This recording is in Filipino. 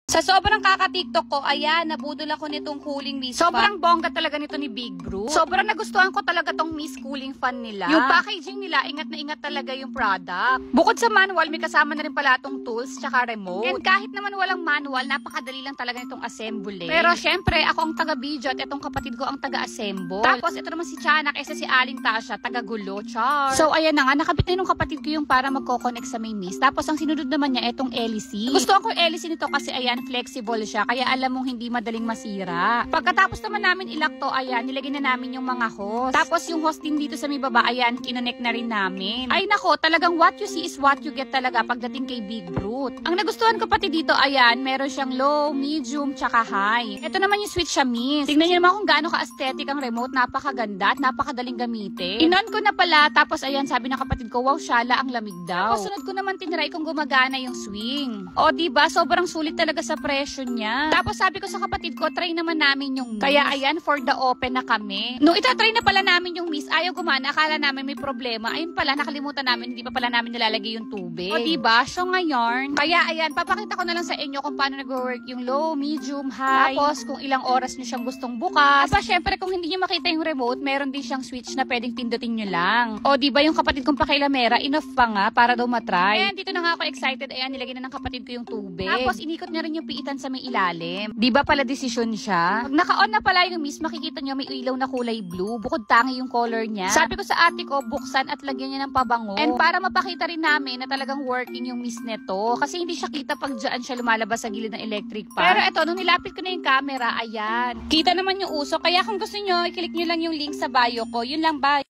Sa sobrang kaka-TikTok ko, ayan, nabudol ako nitong cooling mist fan. Sobrang bongga talaga nito ni Big Bro. Sobrang nagustuhan ko talaga tong mist cooling fan nila. Yung packaging nila, ingat na ingat talaga yung product. Bukod sa manual, may kasama na rin pala itong tools tsaka remote. And kahit naman walang manual, napakadali lang talaga nitong assembly. Pero syempre, ako ang taga-video at itong kapatid ko ang taga-assemble. Tapos ito naman si Tiyanak, si Aling Tasha, taga-gulo, char. So ayan na nga, nakabit na yung kapatid ko yung para magko-connect sa main mist. Tapos ang sinunod naman niya, itong LEC. Gusto ko yung LEC nito kasi ayan, flexible siya, kaya alam mong hindi madaling masira. Pagkatapos naman namin ilak to, ayan, nilagay na namin yung mga hose. Tapos yung hose din dito sa may baba, ayan, kinonect na rin namin. Ay nako, talagang what you see is what you get talaga pagdating kay Big Brute. Ang nagustuhan ko pati dito, ayan, meron siyang low, medium, tsaka high. Ito naman yung switch siya, miss. Tingnan niyo naman kung gaano ka-aesthetic ang remote, napakaganda at napakadaling gamitin. Inon ko na pala, tapos ayan, sabi ng kapatid ko, wow, syala, ang lamig daw. Tapos sunod ko naman tinry kung gumagana yung swing. O diba, sobrang sulit talaga sa presyo niya. Tapos sabi ko sa kapatid ko, try naman namin yung miss. Kaya ayan, for the open na kami. Nung itatry na pala namin yung miss, ayaw gumana, akala namin may problema. Ayun pala, nakalimutan namin, hindi pa pala namin nilalagay yung tubig. O diba, so ngayon, kaya ayan, papakita ko na lang sa inyo kung paano nag-work yung low, medium, high. Tapos kung ilang oras nyo siyang gustong bukas. Tapos syempre, kung hindi nyo makita yung remote, meron din siyang switch na pwedeng pindutin nyo lang. O diba, yung kapatid kong pakailamera, enough pa nga para daw matry. And dito na nga ako excited, ayan, nilagay na ng kapatid ko yung tubig. Tapos inikot niya rin yung piitan sa may ilalim. Di ba pala desisyon siya? Pag naka-on na pala yung mist, makikita nyo may ilaw na kulay blue. Bukod tangi yung color niya. Sabi ko sa ate ko, buksan at lagyan niya ng pabango. And para mapakita rin namin na talagang working yung mist neto. Kasi hindi siya kita pag dyan siya lumalabas sa gilid ng electric pan. Pero eto, nung nilapit ko na yung camera, ayan. Kita naman yung usok. Kaya kung gusto nyo, i-click nyo lang yung link sa bio ko. Yun lang, bye.